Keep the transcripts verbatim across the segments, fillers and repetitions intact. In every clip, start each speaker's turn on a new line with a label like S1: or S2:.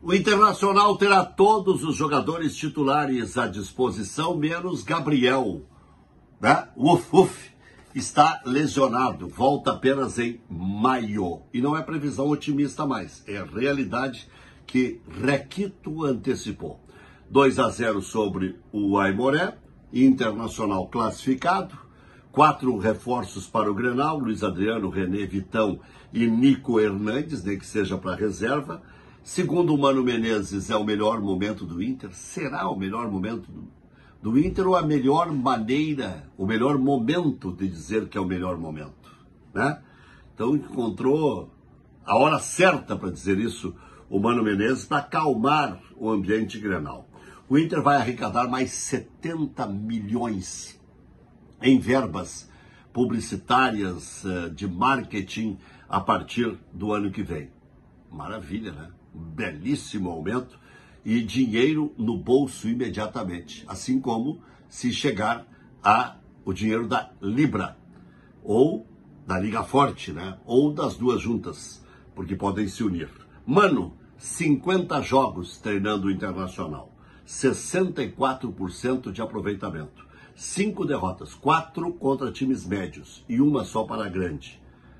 S1: O Internacional terá todos os jogadores titulares à disposição, menos Gabriel, né? Uf, uf, está lesionado, volta apenas em maio. E não é previsão otimista mais, é realidade que Requito antecipou. dois a zero sobre o Aimoré, Internacional classificado, quatro reforços para o Grenal, Luiz Adriano, René Vitão e Nico Hernandes, nem que seja para reserva. Segundo o Mano Menezes, é o melhor momento do Inter. Será o melhor momento do, do Inter ou a melhor maneira, o melhor momento de dizer que é o melhor momento, né? Então encontrou a hora certa para dizer isso o Mano Menezes, para acalmar o ambiente Grenal. O Inter vai arrecadar mais setenta milhões em verbas publicitárias de marketing a partir do ano que vem. Maravilha, né? Belíssimo aumento e dinheiro no bolso imediatamente, assim como se chegar a o dinheiro da Libra ou da Liga Forte, né? Ou das duas juntas, porque podem se unir. Mano, cinquenta jogos treinando o Internacional, sessenta e quatro por cento de aproveitamento, cinco derrotas, quatro contra times médios e uma só para a grande,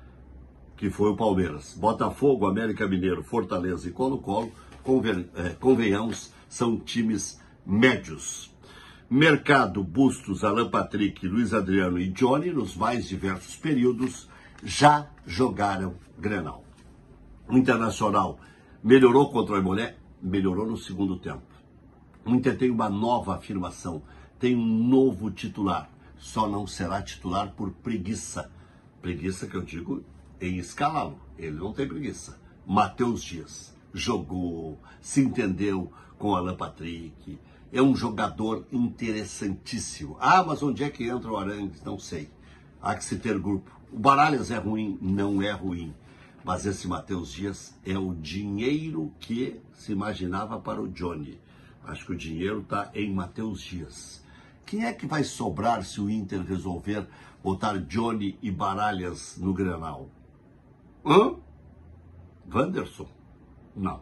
S1: que foi o Palmeiras. Botafogo, América Mineiro, Fortaleza e Colo-Colo, convenhamos, são times médios. Mercado, Bustos, Alan Patrick, Luiz Adriano e Johnny, nos mais diversos períodos, já jogaram Grenal. O Internacional melhorou contra o Aimoré, melhorou no segundo tempo. O Inter tem uma nova afirmação, tem um novo titular, só não será titular por preguiça. Preguiça que eu digo em escalá-lo, ele não tem preguiça. Matheus Dias jogou, se entendeu com Alan Patrick, é um jogador interessantíssimo. Ah, mas onde é que entra o Arangues? Não sei. Há que se ter grupo. O Baralhas é ruim? Não é ruim. Mas esse Matheus Dias é o dinheiro que se imaginava para o Johnny. Acho que o dinheiro está em Matheus Dias. Quem é que vai sobrar se o Inter resolver botar Johnny e Baralhas no Grenal? Hã? Wanderson? Não.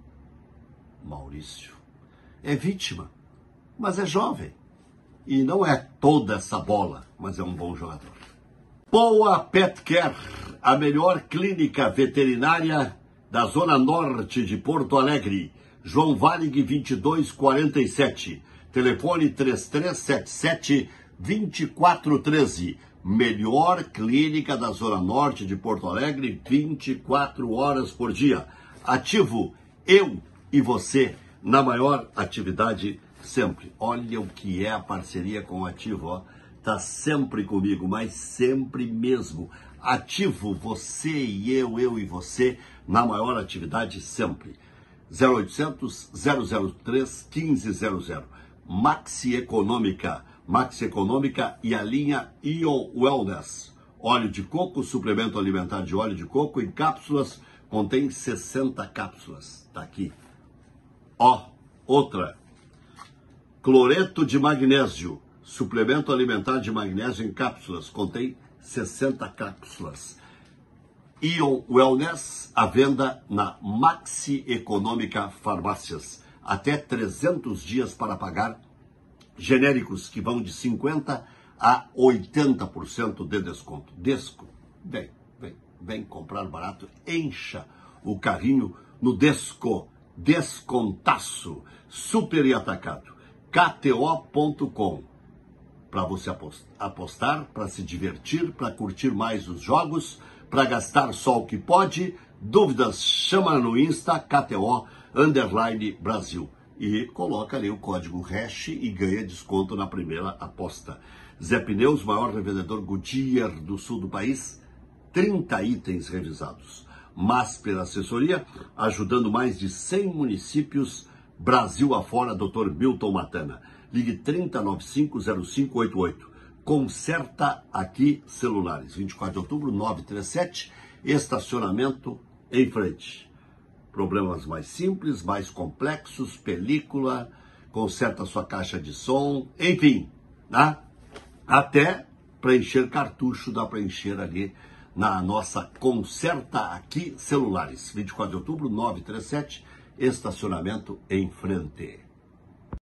S1: Maurício. É vítima, mas é jovem. E não é toda essa bola, mas é um bom jogador. Poa Pet Care, a melhor clínica veterinária da Zona Norte de Porto Alegre. João Valig vinte e dois quarenta e sete. Telefone três três sete sete, dois quatro um três. Melhor clínica da Zona Norte de Porto Alegre, vinte e quatro horas por dia. Ativo, eu e você, na maior atividade sempre. Olha o que é a parceria com o Ativo, ó. Tá sempre comigo, mas sempre mesmo. Ativo, você e eu, eu e você, na maior atividade sempre. zero oitocentos, zero zero três, um cinco zero zero. Maxi Econômica, Maxi Econômica e a linha Ion Wellness. Óleo de coco, suplemento alimentar de óleo de coco em cápsulas, contém sessenta cápsulas. Tá aqui. Ó, outra. Cloreto de magnésio, suplemento alimentar de magnésio em cápsulas, contém sessenta cápsulas. Ion Wellness, à venda na Maxi Econômica Farmácias. Até trezentos dias para pagar. Genéricos que vão de cinquenta por cento a oitenta por cento de desconto. Desco, vem, vem, vem comprar barato. Encha o carrinho no Desco. Descontaço. Super e atacado. K T O ponto com. Para você apostar, para se divertir, para curtir mais os jogos, para gastar só o que pode. Dúvidas, chama no Insta, K T O underline Brasil. E coloca ali o código hash e ganha desconto na primeira aposta. Zé Pneus, maior revendedor Goodyear do sul do país, trinta itens revisados. Masper Assessoria, ajudando mais de cem municípios, Brasil afora, doutor Milton Matana. Ligue trinta, noventa e cinco, zero cinco oito oito. Conserta Aqui Celulares. vinte e quatro de outubro, novecentos e trinta e sete. Estacionamento em frente. Problemas mais simples, mais complexos, película, conserta sua caixa de som, enfim, né? Até preencher cartucho, dá para encher ali na nossa Conserta Aqui Celulares. vinte e quatro de outubro, novecentos e trinta e sete. estacionamento em frente.